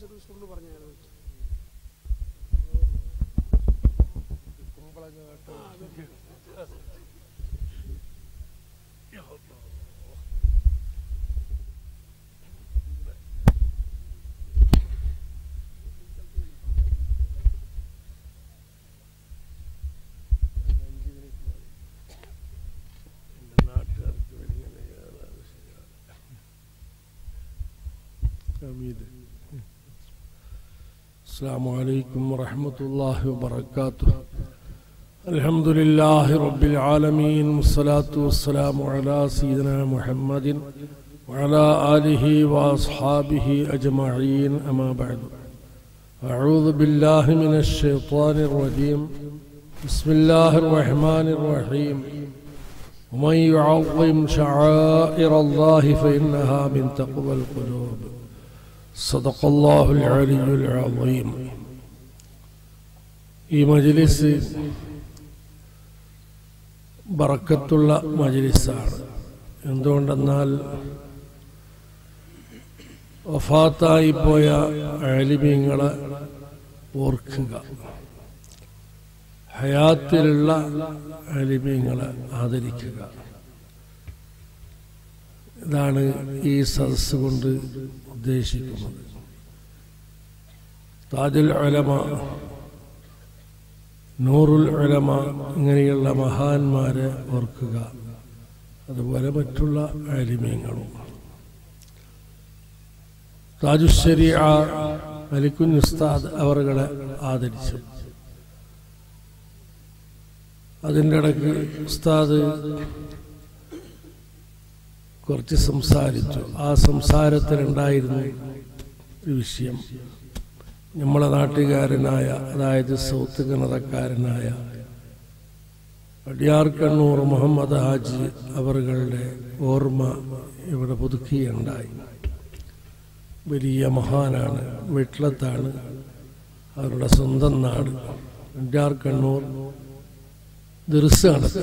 السلام عليكم ورحمة الله وبركاته. الحمد لله رب العالمين والصلاة والسلام على سيدنا محمد وعلى آله وأصحابه أجمعين. أما بعد، أعوذ بالله من الشيطان الرجيم. بسم الله الرحمن الرحيم. ومن يعظم شعائر الله فإنها من تقوى القلوب. صدق الله العلي العظيم. ഈ മജ്ലിസ് ബറക്കത്തുള്ള മജ്ലിസാണ്. എന്തുകൊണ്ടെന്നാൽ വഫാത്തായി പോയ ആലിമീങ്ങളെ ഓർക്കുക, ഹയാത്തിലുള്ള ആലിമീങ്ങളെ ആദരിക്കുക. ഇതാണ് ഈ സദസ് കൊണ്ട് ഉദ്ദേശിക്കുന്നത്. താജുൽ ഉലമ, നൂറുൽ ഉലമ ഇങ്ങനെയുള്ള മഹാന്മാരെ ഓർക്കുക, അതുപോലെ മറ്റുള്ള ആലിമീങ്ങളും. താജുശ്ശരീഅ മലിക്കുൻ ഉസ്താദ് അവരുടെ ആദരിച്ചു. അതിൻ്റെ ഇടയ്ക്ക് ഉസ്താദ് കുറച്ച് സംസാരിച്ചു. ആ സംസാരത്തിലുണ്ടായിരുന്നു ഒരു വിഷയം. നമ്മളെ നാട്ടുകാരനായ, അതായത് സൗത്ത് കന്നഡക്കാരനായ അടിയാർ കണ്ണൂർ മുഹമ്മദ് ഹാജി അവരുടെ ഓർമ്മ ഇവിടെ പുതുക്കുകയുണ്ടായി. വലിയ മഹാനാണ്, വീട്ടിലത്താണ് അവരുടെ സ്വന്തം നാട്. അടിയാർ കണ്ണൂർ ദിർസ് നടത്തി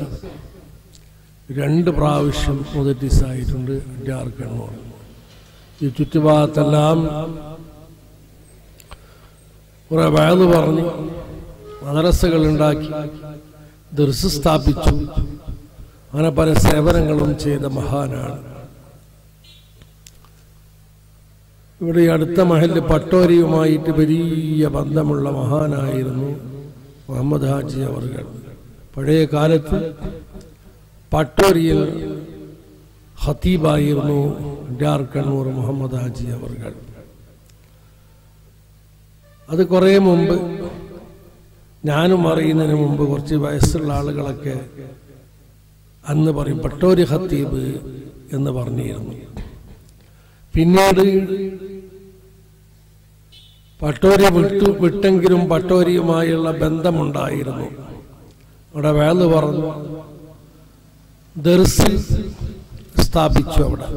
2 പ്രാവശ്യം മുദരിസായിട്ടുണ്ട് അടിയാർ കണ്ണൂർ. ഈ ചുറ്റുഭാഗത്തെല്ലാം കുറെ വയല് പറഞ്ഞു, മദ്രസകൾ ഉണ്ടാക്കി, ദിർസ് സ്ഥാപിച്ചു. അങ്ങനെ പല സേവനങ്ങളും ചെയ്ത മഹാനാണ്. ഇവിടെ അടുത്ത മഹല്ല് പട്ടോരിയുമായിട്ട് വലിയ ബന്ധമുള്ള മഹാനായിരുന്നു മുഹമ്മദ് ഹാജി അവർകൾ. പഴയ കാലത്ത് പട്ടോരിയിൽ ഖതീബായിരുന്നു അടിയാർ കണ്ണൂർ മുഹമ്മദ് ഹാജി അവർകൾ. അത് കുറേ മുമ്പ്, ഞാനും അറിയുന്നതിന് മുമ്പ്, കുറച്ച് വയസ്സുള്ള ആളുകളൊക്കെ അന്ന് പറയും പട്ടോരി ഖതീബ് എന്ന് പറഞ്ഞിരുന്നു. പിന്നീട് പട്ടോരി വിട്ടെങ്കിലും പട്ടോരിയുമായുള്ള ബന്ധമുണ്ടായിരുന്നു. അവിടെ വേള് പറഞ്ഞു, ദർസ് സ്ഥാപിച്ചു. അവിടെ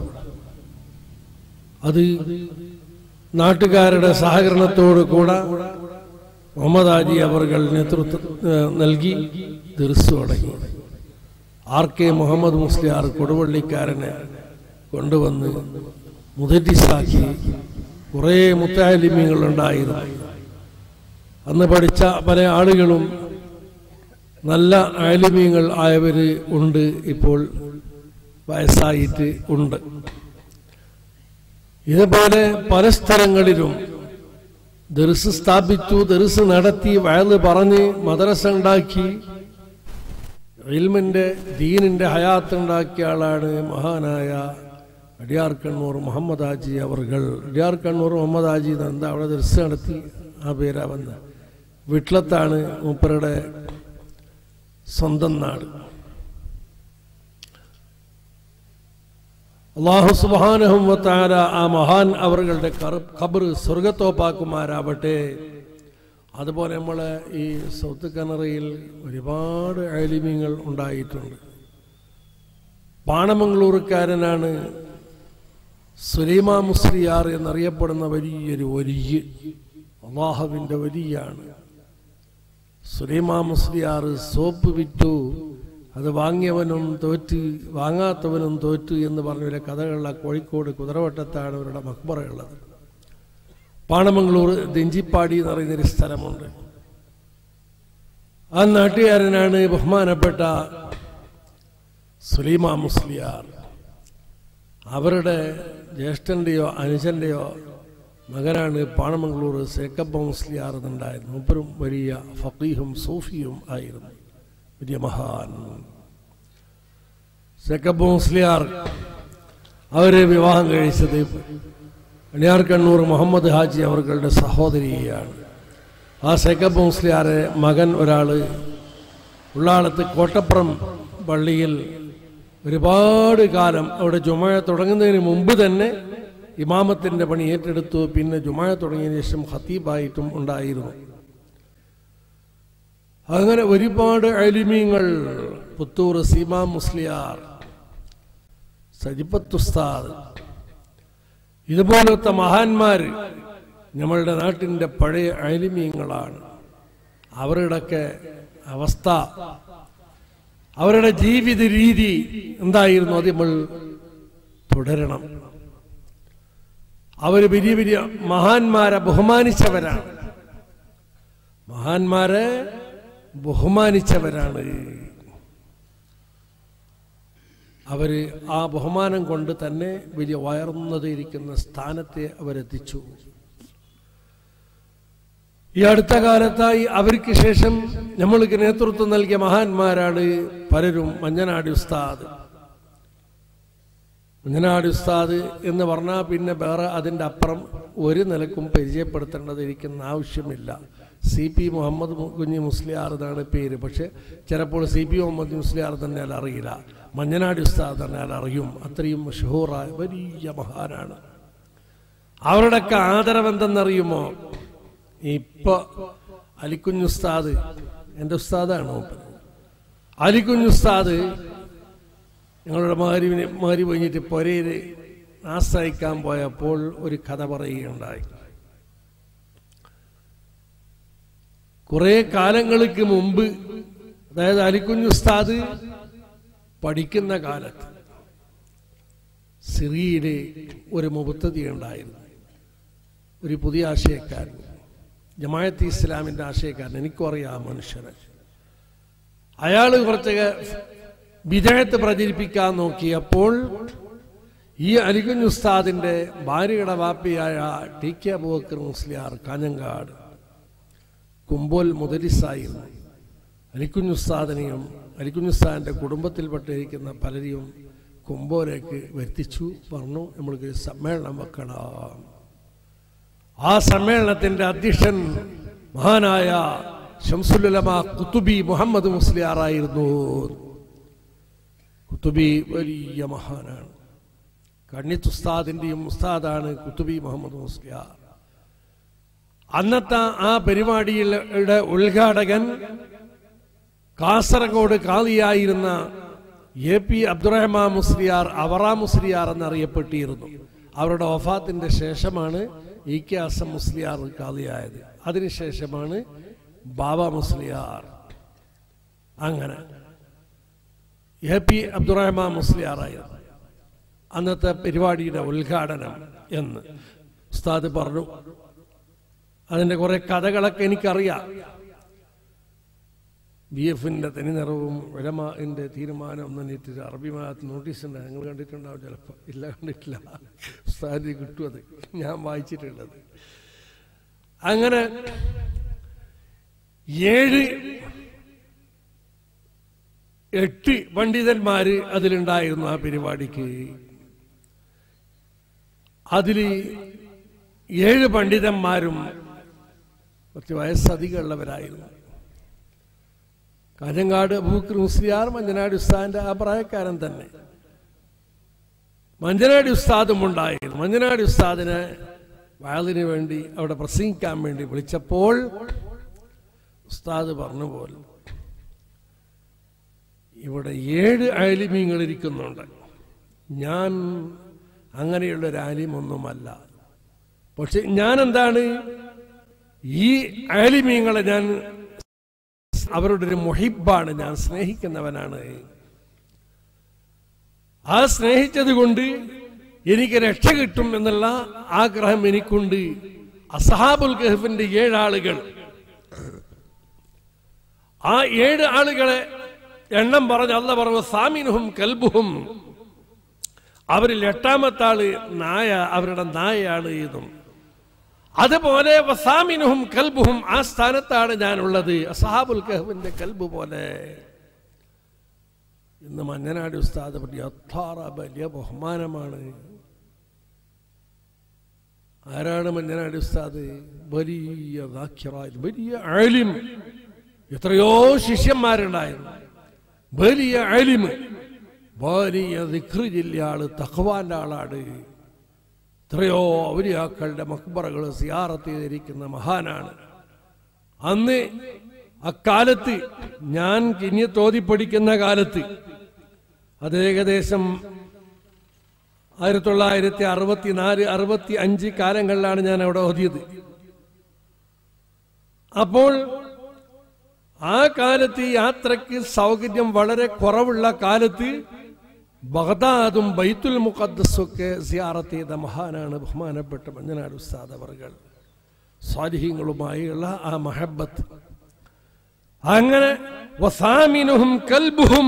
അത് നാട്ടുകാരുടെ സഹകരണത്തോടു കൂടെ മുഹമ്മദ് ഹാജി അവർകൾ നേതൃത്വം നൽകി ദിർസ് തുടങ്ങി. RK മുഹമ്മദ് മുസ്ലിയാർ കൊടുവള്ളിക്കാരനെ കൊണ്ടുവന്ന് മുദരിസാക്കി. കുറേ മുത്തഅല്ലിമീങ്ങളുണ്ടായിരുന്നു. അന്ന് പഠിച്ച പല ആളുകളും നല്ല ആലിമീങ്ങൾ ആയവർ ഉണ്ട്, ഇപ്പോൾ വയസ്സായിട്ട് ഉണ്ട്. ഇതുപോലെ പല സ്ഥലങ്ങളിലും ദർസ് സ്ഥാപിച്ചു, ദർസ് നടത്തി, വയല് പറഞ്ഞ്, മദ്രസ ഉണ്ടാക്കി, ഇൽമിന്റെ ദീനിന്റെ ഹയാത്ത് ഉണ്ടാക്കിയ ആളാണ് മഹാനായ അടിയാർ കണ്ണൂർ മുഹമ്മദ് ഹാജി അവർകൾ. അടിയാർ കണ്ണൂർ മുഹമ്മദ് ഹാജി എന്താ അവിടെ ദർസ് നടത്തി, ആ പേരാ വന്ന. വീട്ടിലത്താണ് മൂപ്പരുടെ സ്വന്തം നാട്. അല്ലാഹു സുബ്ഹാനഹു വ തആല ആ മഹാൻ അവരുടെ ഖബർ സ്വർഗ്ഗത്തോപ്പാക്കുമാരാവട്ടെ. അതുപോലെ നമ്മളെ ഈ സൗത്ത് കന്നഡയിൽ ഒരുപാട് ആലിമീങ്ങൾ ഉണ്ടായിട്ടുണ്ട്. പാണമംഗളൂർക്കാരനാണ് സുലൈമാ മുസ്ലിയാർ എന്നറിയപ്പെടുന്ന വലിയൊരു വലിയ, അല്ലാഹുവിൻ്റെ വലിയാണ്. സുലൈമാ മുസ്ലിയാർ സോപ്പ് വിറ്റു, അത് വാങ്ങിയവനും തോറ്റ്, വാങ്ങാത്തവനും തോറ്റു എന്ന് പറഞ്ഞ കഥകളുള്ള കോഴിക്കോട് കുതിരവട്ടത്താണ് അവരുടെ മക്ബറയുള്ളത്. പാണമംഗളൂർ ദെഞ്ചിപ്പാടി എന്ന് പറയുന്നൊരു സ്ഥലമുണ്ട്. ആ നാട്ടുകാരനാണ് ബഹുമാനപ്പെട്ട സുലൈമാൻ മുസ്ലിയാർ. അവരുടെ ജ്യേഷ്ഠൻ്റെയോ അനുജൻ്റെയോ മകനാണ് പാണമംഗളൂർ സേക്കബ്ബ മുസ്ലിയാർ എന്നുണ്ടായിരുന്നു. മൂപ്പരും വലിയ ഫഖീഹും സൂഫിയും ആയിരുന്നു, വലിയ മഹാൻ. സേക്കബ്ബ മുസ്ലിയാർ അവരെ വിവാഹം കഴിച്ചത് അടിയാർ കണ്ണൂർ മുഹമ്മദ് ഹാജി അവരുടെ സഹോദരിയാണ്. ആ സേക്കബ്ബ മുസ്ലിയാരെ മകൻ ഒരാൾ ഉള്ളാളത്ത് കോട്ടപ്പുറം പള്ളിയിൽ ഒരുപാട് കാലം അവിടെ ജുമഅ തുടങ്ങുന്നതിന് മുമ്പ് തന്നെ ഇമാമത്തിൻ്റെ പണി ഏറ്റെടുത്തു. പിന്നെ ജുമഅ തുടങ്ങിയതിന് ശേഷം ഖത്തീബായിട്ടും ഉണ്ടായിരുന്നു. അങ്ങനെ ഒരുപാട് അലിമീങ്ങൾ, പുത്തൂർ സീമാ മുസ്ലിയാർ, സജിപ്പത്ത് ഉസ്താദ്, ഇതുപോലത്തെ മഹാന്മാർ നമ്മളുടെ നാട്ടിൻ്റെ പഴയ അലിമീങ്ങളാണ്. അവരുടെയൊക്കെ അവസ്ഥ, അവരുടെ ജീവിത രീതി എന്തായിരുന്നു, അത് നമ്മൾ തുടരണം. അവർ വലിയ വലിയ മഹാന്മാരെ ബഹുമാനിച്ചവരാണ്, മഹാന്മാരെ ബഹുമാനിച്ചവരാണ്. അവർ ആ ബഹുമാനം കൊണ്ട് തന്നെ വലിയ ഉയർന്നതിരിക്കുന്ന സ്ഥാനത്തെ അവരെത്തിച്ചു. ഈ അടുത്ത കാലത്തായി അവർക്ക് ശേഷം നമ്മൾക്ക് നേതൃത്വം നൽകിയ മഹാന്മാരാണ് പലരും. മഞ്ഞനാടി ഉസ്താദ്, മഞ്ഞനാടി ഉസ്താദ് എന്ന് പറഞ്ഞാൽ പിന്നെ വേറെ അതിൻ്റെ അപ്പുറം ഒരു നിലക്കും പരിചയപ്പെടുത്തേണ്ടതിരിക്കുന്ന ആവശ്യമില്ല. CP മുഹമ്മദ് കുഞ്ഞി മുസ്ലിയാർ എന്നാണ് പേര്. പക്ഷെ ചിലപ്പോൾ CP മുഹമ്മദ് മുസ്ലിയാർ തന്നെ അറിയില്ല, മഞ്ഞനാടി ഉസ്താദ് തന്നെ അറിയും. അത്രയും മഷഹൂറായ വലിയ മഹാനാണ്. അവരുടെയൊക്കെ ആദരവെന്തെന്നറിയുമോ? ഇപ്പൊ അലിക്കുഞ്ഞുസ്താദ്, എൻ്റെ ഉസ്താദാണ്. അലിക്കുഞ്ഞുസ്താദ് ഞങ്ങളുടെ മാരി കഴിഞ്ഞിട്ട് പൊരയിൽ ആശ്രയിക്കാൻ പോയപ്പോൾ ഒരു കഥ പറയുകയുണ്ടായി. കുറെ കാലങ്ങൾക്ക് മുമ്പ്, അതായത് അലിക്കുഞ്ഞുസ്താദ് പഠിക്കുന്ന കാലത്ത് സിറിയയിലെ ഒരു മുബത്തദി ഉണ്ടായിരുന്നു, ഒരു പുതിയ ആശയക്കാരൻ, ജമാഅത്ത് ഇസ്ലാമിൻ്റെ ആശയക്കാരൻ. എനിക്കും അറിയാം ആ മനുഷ്യനെ. അയാൾ കുറച്ച് ബിദഅത്ത് പ്രചരിപ്പിക്കാൻ നോക്കിയപ്പോൾ ഈ അലിക്കുഞ്ഞ് ഉസ്താദിൻ്റെ ഭാര്യയുടെ വാപ്പിയായ TK അബൂബക്കർ മുസ്ലിയാർ കാഞ്ഞങ്ങാട് കുമ്പോൽ മുദരിസായിരുന്നു. അലിക്കുഞ്ഞ് ഉസ്താദിനെയും അലിക്കുഞ്ഞ് ഉസ്താദിൻ്റെ കുടുംബത്തിൽപ്പെട്ടിരിക്കുന്ന പലരെയും കുമ്പോലേക്ക് വരുത്തിച്ചു. പറഞ്ഞു, നമ്മൾക്ക് സമ്മേളനം വെക്കണം. ആ സമ്മേളനത്തിൻ്റെ അധ്യക്ഷൻ മഹാനായ ശംസുൽ ഉലമാ ഖുതുബി മുഹമ്മദ് മുസ്ലിയാറായിരുന്നു. ഖുതുബി വലിയ മഹാനാണ്. കണ്ണിത്ത് ഉസ്താദിൻ്റെയും ഉസ്താദാണ് ഖുതുബി മുഹമ്മദ് മുസ്ലിയാർ. അന്നത്തെ ആ പരിപാടിയുടെ ഉദ്ഘാടകൻ കാസർഗോഡ് കാളിയായിരുന്ന AP അബ്ദുറഹ്മാൻ മുസ്ലിയാർ, അവറ മുസ്ലിയാർ എന്നറിയപ്പെട്ടിരുന്നു. അവരുടെ വഫാത്തിൻ്റെ ശേഷമാണ് EK അസം മുസ്ലിയാർ കാളിയായത്. അതിനുശേഷമാണ് ബാബ മുസ്ലിയാർ. അങ്ങനെ AP അബ്ദുറഹ്മാൻ മുസ്ലിയാറായിരുന്നു അന്നത്തെ പരിപാടിയുടെ ഉദ്ഘാടനം എന്ന് ഉസ്താദ് പറഞ്ഞു. അതിൻ്റെ കുറെ കഥകളൊക്കെ എനിക്കറിയാം. BFൻ്റെ തനിനിറവും ഉലമാഇൻ്റെ തീരുമാനം എന്നിട്ട് അറബി മലയാളത്തിൽ നോട്ടീസ് ഉണ്ട്. നിങ്ങൾ കണ്ടിട്ടുണ്ടാവും, ചിലപ്പോൾ. ഇല്ല, കണ്ടിട്ടില്ല. ഉസ്താദിന് കിട്ടും, അത് ഞാൻ വായിച്ചിട്ടുള്ളത്. അങ്ങനെ 7-8 പണ്ഡിതന്മാര് അതിലുണ്ടായിരുന്നു ആ പരിപാടിക്ക്. അതിൽ 7 പണ്ഡിതന്മാരും കുറച്ച് വയസ്സധികമുള്ളവരായിരുന്നു. കാഞ്ഞങ്ങാട് അബൂബക്കർ മുസ്ലിയാർ മഞ്ഞനാടി ഉസ്താദിന്റെ ആ പ്രായക്കാരൻ തന്നെ. മഞ്ഞനാടി ഉസ്താദും ഉണ്ടായിരുന്നു. മഞ്ഞനാടി ഉസ്താദിനെ വഅദിന് വേണ്ടി അവിടെ പ്രസംഗിക്കാൻ വേണ്ടി വിളിച്ചപ്പോൾ ഉസ്താദ് പറഞ്ഞ പോലെ ഇവിടെ 7 ആലിമീങ്ങൾ ഇരിക്കുന്നുണ്ട്. ഞാൻ അങ്ങനെയുള്ളൊരു ആലിമൊന്നുമല്ല. പക്ഷെ ഞാൻ എന്താണ്, ഈ ആലിമീങ്ങളെ ഞാൻ അവരുടെ ഒരു മുഹിബാണ്, ഞാൻ സ്നേഹിക്കുന്നവനാണ്. ആ സ്നേഹിച്ചത് കൊണ്ട് എനിക്ക് രക്ഷ കിട്ടും എന്നുള്ള ആഗ്രഹം എനിക്കുണ്ട്. അസ്ഹാബുൽ കഹ്ഫിന്റെ 7 ആളുകൾ. ആ 7 ആളുകളെ എണ്ണം പറഞ്ഞ് അല്ലാഹ് പറഞ്ഞു സാമിനുഹും കൽബുഹും, അവരിൽ 8ാമത്തെ ആള് നായ, അവരുടെ നായയാണ് എന്നും. അതുപോലെ വസാമിനുഹും കൽബുഹും, ആ സ്ഥാനത്താണ് ഞാനുള്ളത്, അസ്ഹാബുൽ കഹ്ഫിന്റെ കൽബ് പോലെ. ഇന്ന് മഞ്ഞനാടി ഉസ്താദ് പറ്റി അത്ര വലിയ ബഹുമാനമാണ്. ആരാണ് മഞ്ഞനാടി ഉസ്താദ്? വലിയ ദാക്കിറായി, വലിയ ആലിം, എത്രയോ ശിഷ്യന്മാരുണ്ടായിരുന്നു, വലിയ ആലിമ്, വലിയ ദിക്റ് ചൊല്ലിയ ആള്, തഖ്വാന്റെ ആളാണ്. എത്രയോ ഔലിയാക്കളുടെ മഖ്ബറകൾ സിയാറത്ത് ചെയ്തിരിക്കുന്ന മഹാനാണ്. അന്ന് അക്കാലത്ത് ഞാൻ ഇനി തോതി പഠിക്കുന്ന കാലത്ത്, അത് ഏകദേശം 1964, 65 കാലങ്ങളിലാണ് ഞാൻ അവിടെ ഓതിയത്. അപ്പോൾ ആ കാലത്ത് യാത്രക്ക് സൗകര്യം വളരെ കുറവുള്ള കാലത്ത് ബഗ്ദാദും ബൈത്തുൽ മുഖദ്ദസും ഒക്കെ സിയാറത്ത് ചെയ്ത മഹാനാണ് ബഹുമാനപ്പെട്ട മഞ്ഞനാട് ഉസ്താദ് അവർകൾ. സ്വാലിഹീങ്ങളുമായുള്ള ആ മഹബത്ത്. അങ്ങനെ വസാമിനുഹും കൽബുഹും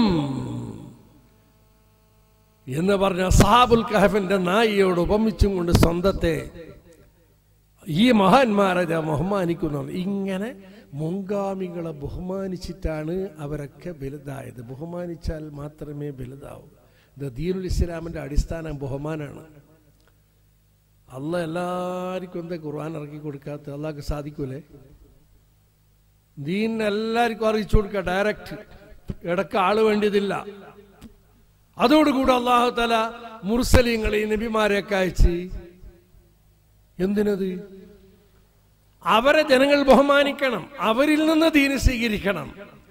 എന്ന് പറഞ്ഞ അസ്ഹാബുൽ കഹ്ഫിന്റെ നായിയോട് ഉപമിച്ചും കൊണ്ട് സ്വന്തത്തെ ഈ മഹാന്മാരെ ബഹുമാനിക്കുന്നു. ഇങ്ങനെ മുൻഗാമികളെ ബഹുമാനിച്ചിട്ടാണ് അവരൊക്കെ വലുതായത്. ബഹുമാനിച്ചാൽ മാത്രമേ വലുതാവൂ. ഇത് ദീനുൽ ഇസ്ലാമിന്റെ അടിസ്ഥാനം ബഹുമാനാണ്. അള്ളാഹ് എല്ലാവർക്കും എന്താ ഖുർആൻ ഇറക്കി കൊടുക്കാത്ത? അള്ളാഹ്ക്ക് സാധിക്കൂലേ? ദീൻ എല്ലാവർക്കും അറിയിച്ചു കൊടുക്കുക ഡയറക്റ്റ്. ഇടക്ക് ആള് വേണ്ടിയതില്ല. അതോടുകൂടെ അല്ലാഹു തആല മുർസലീങ്ങളെയും നബിമാരെയൊക്കെ അയച്ച് എന്തിനത്? അവരെ ജനങ്ങൾ ബഹുമാനിക്കണം, അവരിൽ നിന്ന് ദീന് സ്വീകരിക്കണം.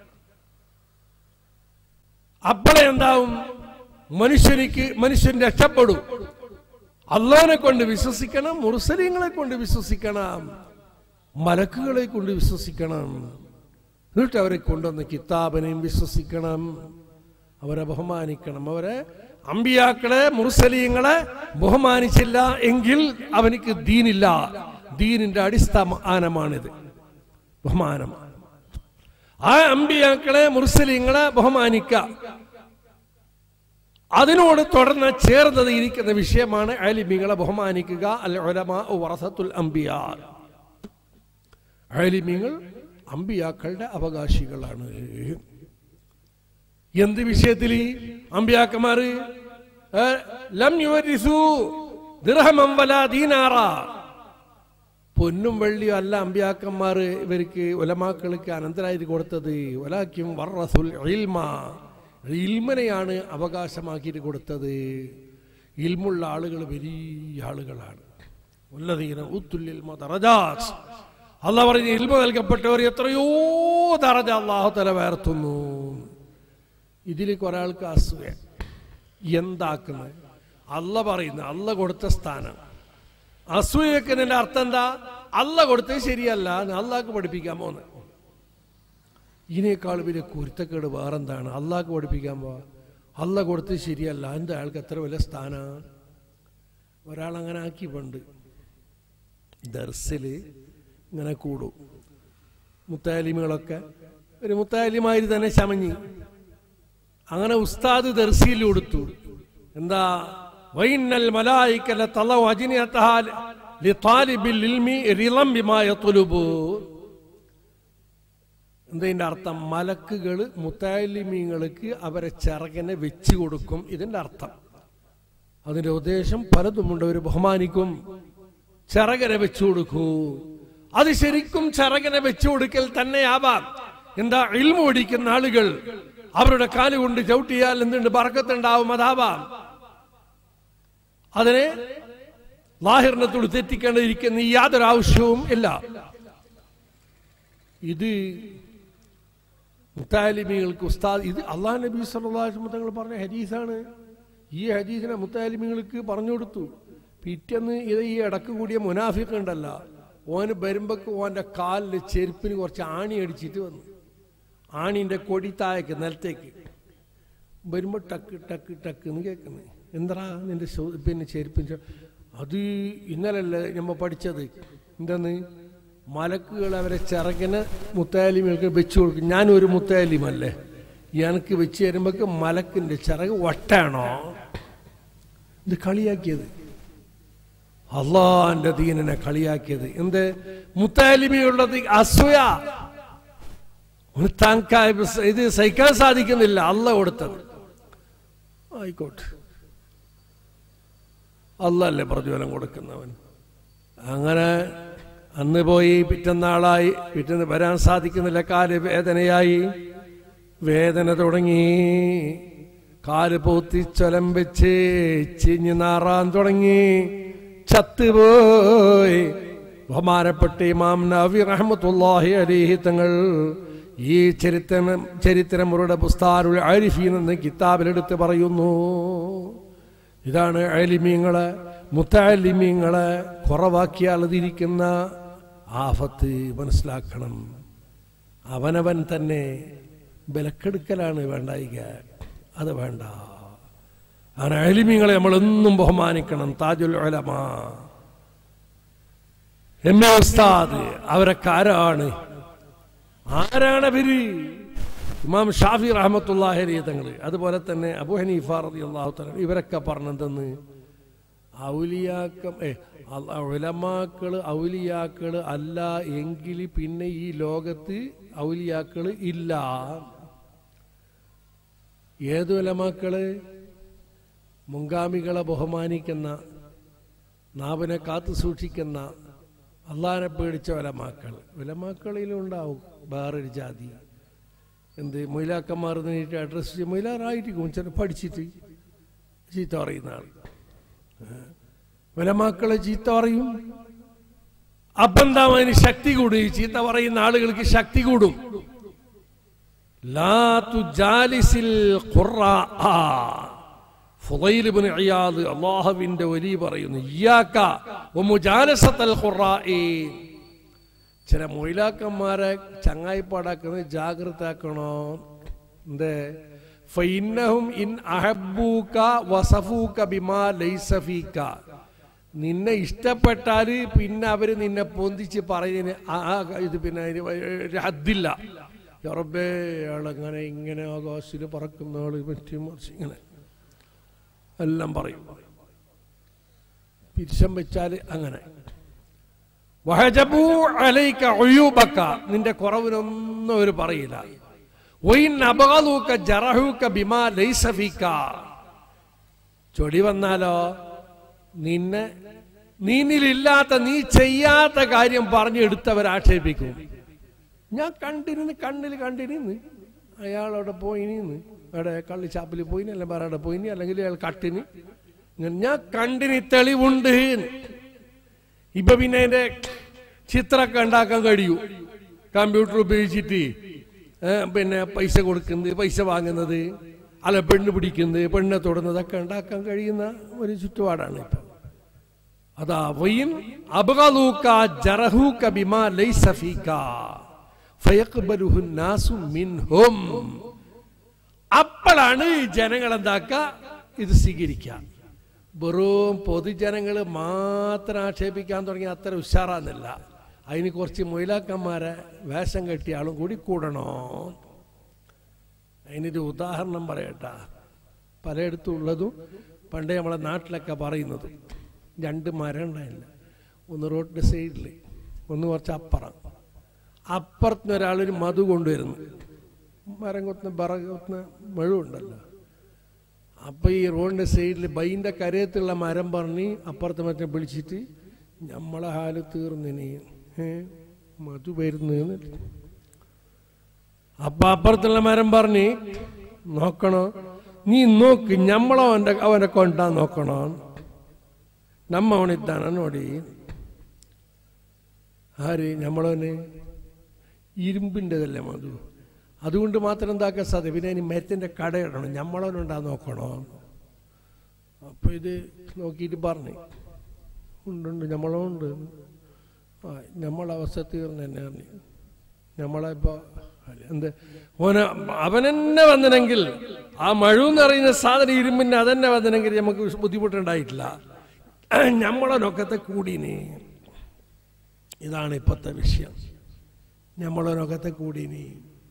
അപ്പോഴേ എന്താവും? മനുഷ്യൻ രക്ഷപ്പെടും. അള്ളാഹിനെ കൊണ്ട് വിശ്വസിക്കണം, മുർസലീങ്ങളെ കൊണ്ട് വിശ്വസിക്കണം, മലക്കുകളെ കൊണ്ട് വിശ്വസിക്കണം. എന്നിട്ട് അവരെ കൊണ്ടുവന്ന കിതാബിനെയും വിശ്വസിക്കണം, അവരെ ബഹുമാനിക്കണം. അവരെ അമ്പിയാക്കളെ മുർസലീങ്ങളെ ബഹുമാനിച്ചില്ല എങ്കിൽ അവനിക്ക് ദീനില്ല. ദീനിന്റെ അടിസ്ഥാനമാണിത്, ബഹുമാനം. ആ അമ്പിയാക്കളെ മുർസലീങ്ങളെ ബഹുമാനിക്ക. അതിനോട് തുടർന്ന് ചേർന്നത് ഇരിക്കുന്ന വിഷയമാണ് ആലിമീങ്ങളെ ബഹുമാനിക്കുക. അൽ ഉലമാ വറസത്തുൽ അംബിയാ. ആലിമീങ്ങൾ അമ്പിയാക്കളുടെ അവകാശികളാണ്. എന്ത് വിഷയത്തിൽ? അമ്പിയാക്കന്മാര് ലം യുവരിസു ദിർഹമൻ വലാ ദീനാറ, പൊന്നും വെള്ളിയോ അല്ല അമ്പിയാക്കന്മാര് ഇവർക്ക് ഉലമാക്കൾക്ക് അനന്തരായിട്ട് കൊടുത്തത്. വലാകിൻ വറസുൽ ഇൽമ, ഇൽമിനെയാണ് അവകാശമാക്കിയിട്ട് കൊടുത്തത്. ഇൽമുള്ള ആളുകൾ വലിയ ആളുകളാണ്. വല്ലദീന ഉത്തുൽ ഇൽമ ദറജാത്ത്, അല്ലാഹു പറഞ്ഞു ഇൽമ നൽകപ്പെട്ടവർ എത്രയോ ദറജ അല്ലാഹു തആല ഉയർത്തുന്നു. ഇതിലേക്ക് ഒരാൾക്ക് അസൂയ. എന്താക്കുന്നത്? അല്ലാഹു പറയുന്നു അല്ലാഹു കൊടുത്ത സ്ഥാനം. അസൂയക്കുന്നതിന്റെ അർത്ഥം എന്താ? അല്ലാഹു കൊടുത്തത് ശരിയല്ല, അല്ലാഹുക്ക് പഠിപ്പിക്കാൻ പോകുന്നത്. ഇതിനേക്കാൾ വലിയ കുരുത്തക്കേട് വേറെന്താണ്? അല്ലാഹുക്ക് പഠിപ്പിക്കാൻ പോവാ. അല്ലാഹു കൊടുത്തത് ശരിയല്ല, എന്താ അയാൾക്ക് എത്ര വലിയ സ്ഥാനമാണ്? ഒരാളങ്ങനെ ആക്കി. പണ്ട് ദർസിൽ ഇങ്ങനെ കൂടും മുത്താലിമുകളൊക്കെ, ഒരു മുത്താലിമാര് തന്നെ ചമഞ്ഞ്. അങ്ങനെ ഉസ്താദ് ദർസിൽ കൊടുത്തു. എന്താ? വൈന്നൽ മലായികത തളവ അജ്നിയതഹാ ലിതാലിബിൽ ഇൽമി റിളം ബിമാ യത്ലുബു. ഇതിന്റെ അർത്ഥം മലക്കുകൾ മുത്താലിമീങ്ങൾക്ക് അവരെ ചിറകനെ വെച്ചു കൊടുക്കും. ഇതിന്റെ അർത്ഥം, അതിന്റെ ഉദ്ദേശം പലതുമുണ്ട്. അവർ ബഹുമാനിക്കും, ചിറകനെ വെച്ചു കൊടുക്കൂ. അത് ശരിക്കും ചിറകനെ വെച്ചു കൊടുക്കൽ തന്നെയാവാം. എന്താ? ഇൽമു പഠിക്കുന്ന ആളുകൾ അവരുടെ കാലുകൊണ്ട് ചവിട്ടിയാൽ എന്തുണ്ട്? ബർക്കത്തുണ്ടാവും, അതാവാം. അതിനെ ലാഹിറിനത്തോട് തെറ്റിക്കേണ്ടിയിരിക്കുന്ന യാതൊരു ആവശ്യവും ഇല്ല. ഇത് മുത്താലിമീങ്ങൾക്ക് ഉസ്താദ്, ഇത് അള്ളാഹു നബി സല്ലല്ലാഹു അലൈഹി വസല്ലം തങ്ങൾ പറഞ്ഞ ഹദീസാണ്. ഈ ഹദീസിനെ മുത്താലിമീങ്ങൾക്ക് പറഞ്ഞു കൊടുത്തു. പിറ്റേന്ന് ഈ ഇടക്ക് കൂടിയ മുനാഫിഖ് ഉണ്ടല്ല, ഓന് വരുമ്പക്ക് ഓന്റെ കാലില് ചെരുപ്പിന് കുറച്ച് ആണി അടിച്ചിട്ട് വന്നു. ആണിന്റെ കൊടിത്തായക്ക് നിലത്തേക്ക് വരുമ്പോ ടക്ക് ടക്ക് ടക്ക് എന്ന് കേൾക്കുന്നത്. എന്താ നിന്റെ പിന്നെ ചെരുപ്പിന്? അത് ഇന്നലല്ലേ നമ്മ പഠിച്ചത്, എന്തെന്ന് മലക്കുകൾ അവരെ ചിറകിന് മുത്താലിമികൾക്ക് വെച്ചു കൊടുക്കും. ഞാനൊരു മുത്താലിമല്ലേ, എനിക്ക് വെച്ച് തരുമ്പോഴേക്ക് മലക്കിന്റെ ചിറക് വട്ടാണോ? ഇത് കളിയാക്കിയത്, അള്ളാന്റെ ദീനിനെ കളിയാക്കിയത്. എന്ത് മുത്താലിമിയുള്ളത് അസൂയ, ഇത് സഹിക്കാൻ സാധിക്കുന്നില്ല. അല്ല കൊടുത്തത് ആയിക്കോട്ടെ, അല്ലല്ലേ പ്രതിഫലം കൊടുക്കുന്നവൻ. അങ്ങനെ അന്ന് പോയി, പിറ്റന്നാളായി, പിറ്റേന്ന് വരാൻ സാധിക്കുന്നില്ല. കാല് വേദനയായി, വേദന തുടങ്ങി, കാല് പൊത്തിച്ചൊലം വെച്ച് ചിഞ്ഞു നാറാൻ തുടങ്ങി, ചത്തുപോയി. ബഹുമാനപ്പെട്ട ഇമാം നവവി റഹ്മത്തുള്ളാഹി അലൈഹി തങ്ങൾ ഈ ചരിത്രമുറുടെ ബുസ്താനുൽ ആരിഫീൻ എന്ന കിതാബിലെടുത്ത് പറയുന്നു. ഇതാണ് ആലിമീങ്ങളെ, മുത്തഅല്ലിമീങ്ങളെ കുറവാക്കിയാൽ അതിരിക്കുന്ന ആഫത്ത് മനസ്സിലാക്കണം. അവനവൻ തന്നെ ബലക്കെടുക്കലാണ് വേണ്ടായിക, അത് വേണ്ട. അങ്ങനെ ആലിമീങ്ങളെ നമ്മൾ എന്നും ബഹുമാനിക്കണം. താജുൽ ഉലമാ, എം എ ഉസ്താദ്, അവരൊക്കെ ആരാണവര്? ഇമാം ഷാഫി റഹ്മത്തുള്ളാഹി അലൈഹി തങ്ങൾ, അതുപോലെ തന്നെ അബൂ ഹനീഫ റളിയല്ലാഹു തആല, ഇവരൊക്കെ പറഞ്ഞതെന്ന് ഉലമാക്കള് ഔലിയാക്കള് അല്ല എങ്കിൽ പിന്നെ ഈ ലോകത്ത് ഔലിയാക്കള് ഇല്ല. ഏത് ഉലമാക്കള്? മുൻഗാമികളെ ബഹുമാനിക്കുന്ന, നാവിനെ കാത്തു സൂക്ഷിക്കുന്ന, അള്ളാഹിനെ പേടിച്ച ഉലമാക്കളിലുണ്ടാവും വേറൊരു ജാതി. എന്ത് മൊയിലാക്കന്മാർ നേരിട്ട് അഡ്രസ് ചെയ്യും, മൊയിലാറായിരിക്കും ചില പഠിച്ചിട്ട് ചീത്ത പറയുന്ന ആൾ. ഉലമാക്കളെ ചീത്ത പറയും. അപ്പം എന്താ അതിന് ശക്തി കൂടും, ഈ ചീത്ത പറയുന്ന ആളുകൾക്ക് ശക്തി കൂടും. ലാ തുജാലിസിൽ ഖുർആ, ഫുളൈൽ ഇബ്നു ഇയാദ് അല്ലാഹുവിന്റെ വലി പറയുന്നു, ഇയ്യാക വമുജാലസത്തൽ ഖുർആഇൻ. ചില മൊയിലാക്കന്മാരെ ചങ്ങായിപ്പാടാക്കുന്നത് ജാഗ്രത ആക്കണോ. എന്തേ? ഫഇന്നഹും ഇൻ അഹബ്ബൂക വസഫൂക ബിമാ ലൈസ ഫീക. നിന്നെ ഇഷ്ടപ്പെട്ടാല് പിന്നെ അവര് നിന്നെ പൊന്തിച്ച് പറയുന്നതിന് ഇത് പിന്നെ ഹദ്ദില്ല. റബ്ബേ, അയാളെങ്ങനെ ഇങ്ങനെ ആകാശത്തിൽ പറക്കുന്ന ആള് പറ്റും, ഇങ്ങനെ എല്ലാം പറയും. പിരിശം വെച്ചാല് അങ്ങനെ. വഹജബൂ അലൈക ഉയൂബക, നിന്റെ കുറവിനൊന്നും അവർ പറയില്ല. വഇൻ അബഗലൂക ജറഹൂക ബിമാ ലൈസ ഫീക. ചൊടി വന്നാലോ നിന്നിലില്ലാത്ത, നീ ചെയ്യാത്ത കാര്യം പറഞ്ഞെടുത്തവർ ആക്ഷേപിക്കും. ഞാൻ കണ്ണിൽ കണ്ടിരുന്ന് അയാളവിടെ പോയിനിന്ന്, അവിടെ കള്ളിച്ചാപ്പിൽ പോയിനി, അല്ലെങ്കിൽ വേറെ പോയിനി, അല്ലെങ്കിൽ അയാൾ കട്ടിന്, ഞാൻ കണ്ടിന്, തെളിവുണ്ട്. ഇപ്പൊ പിന്നെ അതിന്റെ ചിത്രമൊക്കെ ഉണ്ടാക്കാൻ കഴിയൂ. കമ്പ്യൂട്ടർ ഉപയോഗിച്ചിട്ട് പിന്നെ പൈസ കൊടുക്കുന്നത്, പൈസ വാങ്ങുന്നത്, അല്ല പെണ്ണ് പിടിക്കുന്നത്, പെണ്ണെ തൊടുന്നതൊക്കെ ഉണ്ടാക്കാൻ കഴിയുന്ന ഒരു ചുറ്റുപാടാണ് ഇപ്പൊ. അതാ വയിൻ അബ്ഗലൂക ജറഹൂക ബിമാ ലൈസ ഫീക ഫയഖ്ബലുഹു നാസു മിൻഹും. അപ്പോഴാണ് ജനങ്ങൾ എന്താക്ക ഇത് സ്വീകരിക്കുക. വെറും പൊതുജനങ്ങൾ മാത്രം ആക്ഷേപിക്കാൻ തുടങ്ങി അത്ര ഉഷാറാന്നില്ല. അതിന് കുറച്ച് മൊയിലാക്കന്മാരെ വേഷം കെട്ടിയ ആളും കൂടി കൂടണോ. അതിനൊരു ഉദാഹരണം പറയട്ടാ. പലയിടത്തും ഉള്ളതും പണ്ടേ നമ്മളെ നാട്ടിലൊക്കെ പറയുന്നത്, രണ്ട് മരം ഉണ്ടായില്ല, ഒന്ന് റോഡിൻ്റെ സൈഡിൽ, ഒന്ന് കുറച്ച് അപ്പുറത്തുനിന്ന് ഒരാളൊരു മധു കൊണ്ടുവരുന്നു. മരം കൊത്തുന്ന ബറ കൊത്തുന്ന മഴുണ്ടല്ലോ. അപ്പൊ ഈ റോഡിന്റെ സൈഡിൽ ബൈൻ്റെ കരയത്തുള്ള മരം പറഞ്ഞ് അപ്പുറത്ത് മറ്റേ വിളിച്ചിട്ട്, നമ്മളെ ഹാല് തീർന്നിനി, മധു വരുന്നു. അപ്പൊ അപ്പുറത്തുള്ള മരം പറഞ്ഞ്, നോക്കണോ, നീ നോക്ക്, ഞമ്മളോ അവനെ കൊണ്ടാ നോക്കണോ, നമ്മ അവനിത്താണ് നോടി. ആര്? ഞമ്മളോന് ഇരുമ്പിൻ്റെതല്ലേ മധു, അതുകൊണ്ട് മാത്രം എന്താക്കാൻ സാധ്യത. പിന്നെ ഇനി മരത്തിൻ്റെ കടയിടണം, ഞമ്മളോനുണ്ടാ നോക്കണോ. അപ്പൊ ഇത് നോക്കിയിട്ട് പറഞ്ഞു, ഉണ്ട് ഞമ്മളുണ്ട്. നമ്മളവസ്ഥ തീർന്നു തന്നെ പറഞ്ഞു. നമ്മളെപ്പോ എന്ത് അവനെന്നെ വന്നെങ്കിൽ, ആ മഴന്ന് പറയുന്ന സാധനം ഇരുമ്പിന് അതെന്നെ വന്നെങ്കിൽ നമുക്ക് ബുദ്ധിമുട്ടുണ്ടായിട്ടില്ല. നമ്മളെ നൊക്കത്തെ കൂടീന്. ഇതാണ് ഇപ്പോഴത്തെ വിഷയം. നമ്മളൊരകത്തെ കൂടി നീ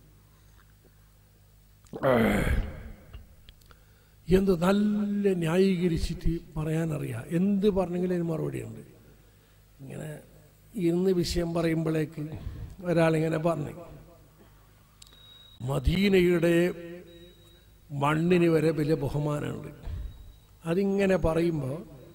എന്ത് നല്ല ന്യായീകരിച്ചിട്ട് പറയാനറിയാം. എന്ത് പറഞ്ഞെങ്കിലും അതിന് മറുപടിയുണ്ട്. ഇങ്ങനെ ഇന്ന് വിഷയം പറയുമ്പോഴേക്ക് ഒരാളിങ്ങനെ പറഞ്ഞു, മദീനയുടെ മണ്ണിന് വരെ വലിയ ബഹുമാനമുണ്ട്. അതിങ്ങനെ പറയുമ്പോൾ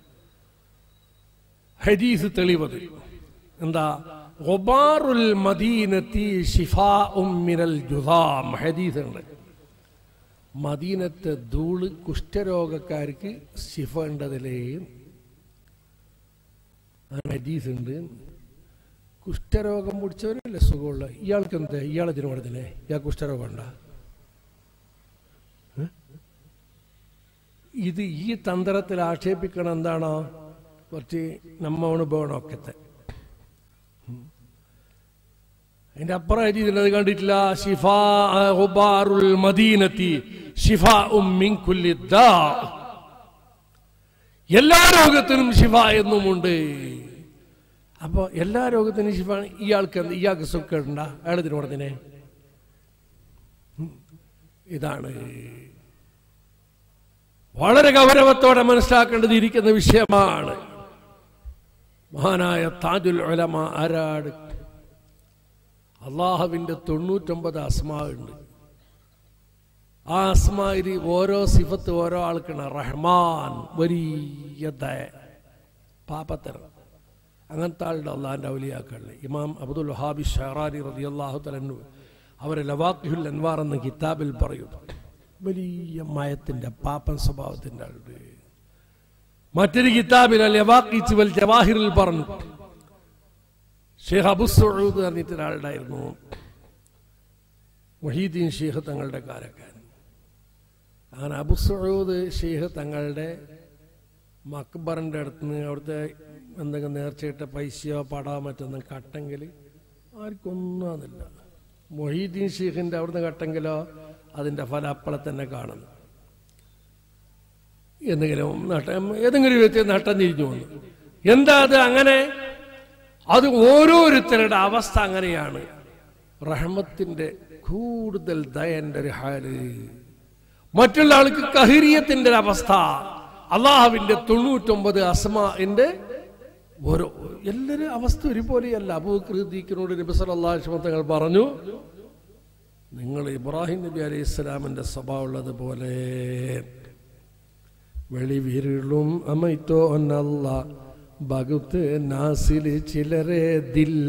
ഹദീസ് തെളിവത് എന്താ, ഗുബാറുൽ മദീനത്തി ശിഫാഉം മിനൽ ജുദാം. ഹദീസ് ഉണ്ട്, മദീനത്തെ ധൂള് കുഷ്ഠരോഗക്കാർക്ക് ശിഫ ഉണ്ടതിലേ. ഹദീസ് ഉണ്ട്. കുഷ്ഠരോഗം പിടിച്ചവരല്ലേ സുഖമുള്ള, ഇയാൾക്ക് എന്താ, ഇയാളെതിന് കൊടുത്തില്ലേ, ഇയാൾ കുഷ്ഠരോഗം ഉണ്ട? ഇത് ഈ തന്ത്രത്തിൽ ആക്ഷേപിക്കണം എന്താണോ, കുറച്ച് നമ്മ അനുഭവണമൊക്കത്തെ. അതിന്റെ അപ്പുറം അത് കണ്ടിട്ടില്ല. ശിഫാ ഗുബാറുൽ മദീനത്തി ശിഫാഉം മിൻ കുല്ലി ദാ. എല്ലാ രോഗത്തിനും ശിഫ എന്നുമുണ്ട്. അപ്പൊ എല്ലാ രോഗത്തിനും ശിഫ. ഇയാൾക്ക് സുഖമുണ്ട, അയാളത്തിന് കൊടുത്തിനെ. ഇതാണ് വളരെ ഗൗരവത്തോടെ മനസ്സിലാക്കേണ്ടതിരിക്കുന്ന വിഷയമാണ്. മഹാനായ താജുൽ ഉലമ ആരാട്, അള്ളാഹുവിൻ്റെ 99 അസ്മാ ഉണ്ട്. ആ അസ്മായിൽ ഓരോ സിഫത്ത് ഓരോ ആൾക്കാണ്. റഹ്മാൻ, വലിയ ദയ, പാപത്തരം, അങ്ങനത്തെ ആളുടെ അള്ളാഹിൻ്റെ ഔലിയാക്കളിൽ ഇമാം അബ്ദുൽ വഹാബി ഷഹറാനി റളിയല്ലാഹു തആല അൻഹു അവരെ ലവാഖിഹുൽ അൻവാർ എന്ന കിതാബിൽ പറയും, വലിയ മയത്തിൻ്റെ പാപ്പൻ സ്വഭാവത്തിൻ്റെ ആളുടെ. മറ്റൊരു കിതാബിൽ അൽ യവാഖീത്ത് വൽ ജവാഹിറിൽ പറഞ്ഞു, ഷെയ്ഖ് അബു സഊദ് പറഞ്ഞിട്ട് ഒരാളുണ്ടായിരുന്നു, മുഹീദ്ദീൻ ഷെയ്ഖ് തങ്ങളുടെ കാരക്കാരൻ. അങ്ങനെ അബു സഊദ് ഷെയ്ഖ് തങ്ങളുടെ മക്ബറിൻ്റെ അടുത്ത് നിന്ന് അവിടുത്തെ എന്തെങ്കിലും നേർച്ചയിട്ട പൈസയോ പടമോ മറ്റൊന്നും കട്ടെങ്കിൽ ആർക്കൊന്നും അതില്ല. മുഹീദ്ദീൻ ഷെയ്ഖിൻ്റെ അവിടുന്ന് കട്ടെങ്കിലോ അതിൻ്റെ ഫലം അപ്പളെ തന്നെ കാണുന്നു. ഏതെങ്കിലും വ്യക്തി നട്ടം തിരിഞ്ഞു വന്നു. എന്താ അത് അങ്ങനെ? അത് ഓരോരുത്തരുടെ അവസ്ഥ അങ്ങനെയാണ്. റഹ്മത്തിന്റെ കൂടുതൽ ദയന്റെ ഒരു ഹാല്, മറ്റുള്ള ആൾക്ക് കഹിരിയത്തിന്റെ ഒരു അവസ്ഥ. അള്ളാഹുവിന്റെ 99 അസ്മാഇന്റെ ഓരോ എല്ലാവരും അവസ്ഥ ഒരുപോലെയല്ല. അബൂബക്കർ സിദ്ദീഖിനോട് നബി സല്ലല്ലാഹു അലൈഹി വസല്ലം തങ്ങൾ പറഞ്ഞു, നിങ്ങൾ ഇബ്രാഹിം നബി അലൈഹി സ്വലാമിന്റെ സ്വഭാവമുള്ളതുപോലെ വെളിവിരുളും അമൈത്തോ എന്നല്ല ഭഗത്ത് നാസിൽ ചിലരെ ദില്ല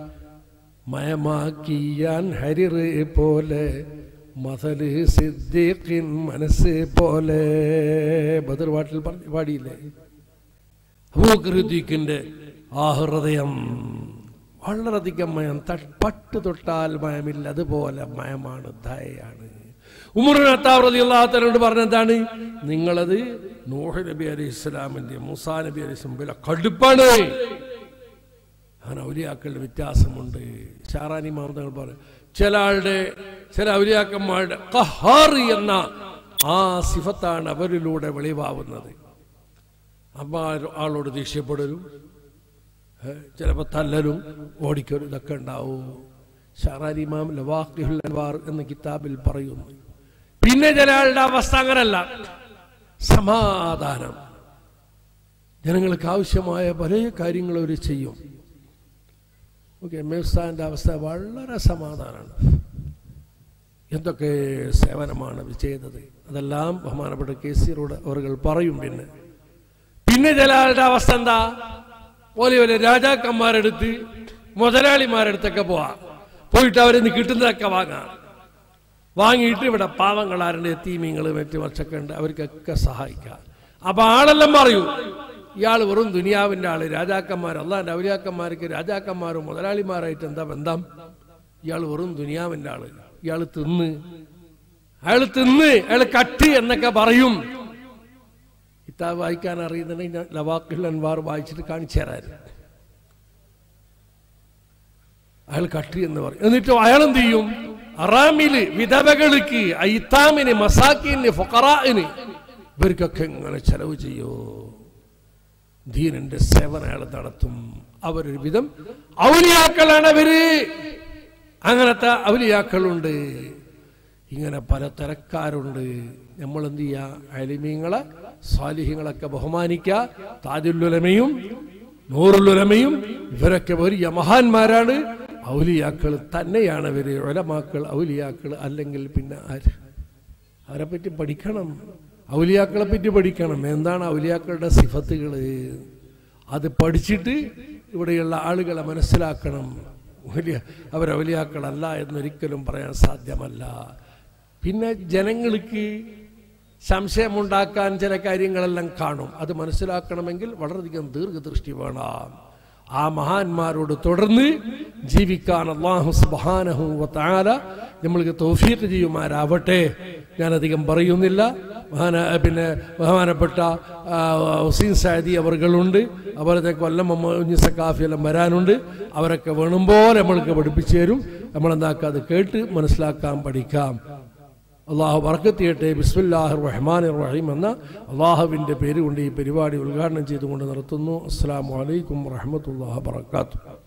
മയമാക്കിയാൻ ഹരിറ് പോലെ മസല് സിദ്ദീഖിൻ മനസ്സ് പോലെ. ബദർ പാട്ടിൽ പാടിയില്ലേ? അബൂബക്കർ സിദ്ദീഖിന്റെ ആ ഹൃദയം വളരെയധികം മയം, പട്ട് തൊട്ടാൽ മയമില്ല, അതുപോലെ മയമാണ്, ദയയാണ്. ഉമർ ഖത്താബ് റളിയല്ലാഹു തആല പറഞ്ഞെന്താണ്, നിങ്ങളത് നൂഹ് നബി അലൈഹി ഇസ്ലാമിന്റെ മൂസാ നബി അലൈഹി ഇസ്ലാമിന്റെ കടുപ്പാണ്. അങ്ങനെ ഔലിയാക്കളുടെ വ്യത്യാസമുണ്ട്. ഷാറാനി ഇമാം തങ്ങൾ പറയും, ചില ഔലിയാക്കന്മാരുടെ ഖഹാർ എന്ന ആ സിഫത്താണ് അവരിലൂടെ വെളിവാവുന്നത്. അപ്പൊ ആളോട് ദേഷ്യപ്പെടലും ചിലപ്പോൾ തല്ലലും ഓടിക്കലും ഇതൊക്കെ ഉണ്ടാവും. ഷാറാനി ഇമാം ലവാഖിഹുൽ അൻവാർ എന്ന കിതാബിൽ പറയുന്നു. പിന്നെ ചില ആളുടെ അവസ്ഥ അങ്ങനല്ല, സമാധാനം. ജനങ്ങൾക്ക് ആവശ്യമായ പല കാര്യങ്ങളും അവർ ചെയ്യും. ഓക്കെ, മേസ്താന്റെ അവസ്ഥ വളരെ സമാധാനമാണ്. എന്തൊക്കെ സേവനമാണ് അവർ ചെയ്തത്, അതെല്ലാം ബഹുമാനപ്പെട്ട കേസിയറോട് അവർ പറയും. പിന്നെ ചില ആളുടെ അവസ്ഥ എന്താ, വലിയ വലിയ രാജാക്കന്മാരെടുത്ത് മുതലാളിമാരെടുത്തൊക്കെ പോയിട്ട് അവരിന്ന് കിട്ടുന്നതൊക്കെ വാങ്ങിയിട്ട് ഇവിടെ പാവങ്ങളാരുടെ എത്തീമീങ്ങൾ മറ്റു വർഷമൊക്കെ ഉണ്ട്, അവർക്കൊക്കെ സഹായിക്കാം. അപ്പൊ ആളെല്ലാം പറയൂ, ഇയാൾ വെറും ദുനിയാവിന്റെ ആള്, രാജാക്കന്മാർ, അല്ലാണ്ട് ഔലിയാക്കന്മാർക്ക് രാജാക്കന്മാരും മുതലാളിമാരായിട്ട് എന്താ ബന്ധം? ഇയാൾ വെറും ദുനിയാവിന്റെ ആള്, ഇയാൾ തിന്ന് അയാൾ കട്ട് എന്നൊക്കെ പറയും. കിതാബ് വായിക്കാൻ അറിയുന്നുണ്ടെങ്കിൽ ലവാഖിഹുൽ അൻവാർ വായിച്ചിട്ട് കാണിച്ചു തരാറ്. അയാൾ കട്ട് എന്ന് പറയും. എന്നിട്ട് അയാൾ എന്ത് ചെയ്യും? അറാമില്, വിധവകൾക്ക്, ഐത്താമിന്, മസാക്കിന്, ഫുഖറാഇന്, ഇവർക്കൊക്കെ ഇങ്ങനെ ചെലവ് ചെയ്യോ, ദീനിന്റെ സേവനം അയാൾ നടത്തും. അവരൊരു വിധം ഔലിയാക്കളാണ് അവര്. അങ്ങനത്തെ ഔലിയാക്കളുണ്ട്. ഇങ്ങനെ പല തരക്കാരുണ്ട്. നമ്മൾ എന്ത് ചെയ്യുക? അലിമീങ്ങളെ സാലിഹ്യങ്ങളൊക്കെ ബഹുമാനിക്കുക. താജുല്ലുലമയും നൂറുലുലമയും ഇവരൊക്കെ വലിയ മഹാന്മാരാണ്. ഔലിയാക്കൾ തന്നെയാണ് ഇവര്. ഉലമാക്കൾ ഔലിയാക്കൾ അല്ലെങ്കിൽ പിന്നെ അവരെ പറ്റി പഠിക്കണം. ഔലിയാക്കളെ പറ്റി പഠിക്കണം. എന്താണ് ഔലിയാക്കളുടെ സിഫത്തുകൾ? അത് പഠിച്ചിട്ട് ഇവിടെയുള്ള ആളുകളെ മനസ്സിലാക്കണം. അവരൗലിയാക്കളല്ല എന്നൊരിക്കലും പറയാൻ സാധ്യമല്ല. പിന്നെ ജനങ്ങൾക്ക് സംശയമുണ്ടാക്കാൻ ചില കാര്യങ്ങളെല്ലാം കാണും. അത് മനസ്സിലാക്കണമെങ്കിൽ വളരെയധികം ദീർഘദൃഷ്ടി വേണം. ആ മഹാന്മാരോട് തുടർന്ന് ജീവിക്കാൻ അല്ലാഹു സുബ്ഹാനഹു വ തആല നമ്മൾക്ക് തൗഫീഖ് ചെയ്യുമാറാവട്ടെ. ഞാനധികം പറയുന്നില്ല. ബഹുമാനപ്പെട്ട ഹുസൈൻ സഅദി അവർകളുണ്ട്. അതുപോലെ കൊല്ലം മുഹമ്മദ് സഖാഫി എല്ലാം വരാനുണ്ട്. അവരൊക്കെ വേണുമ്പോലെ നമ്മൾക്ക് പഠിപ്പിച്ചു തരും. നമ്മളെന്താക്കുക? അത് കേട്ട് മനസ്സിലാക്കാൻ പഠിക്കാം. അള്ളാഹു ബർക്കത്ത് ചെയ്യട്ടെ. ബിസ്മില്ലാഹിർ റഹ്മാനിർ റഹീം എന്ന അള്ളാഹുവിൻ്റെ പേര് കൊണ്ട് ഈ പരിപാടി ഉദ്ഘാടനം ചെയ്തുകൊണ്ട് നിർത്തുന്നു. അസ്സലാമു അലൈക്കും വറഹ്മത്തുള്ളാഹി വബറകാതുഹു.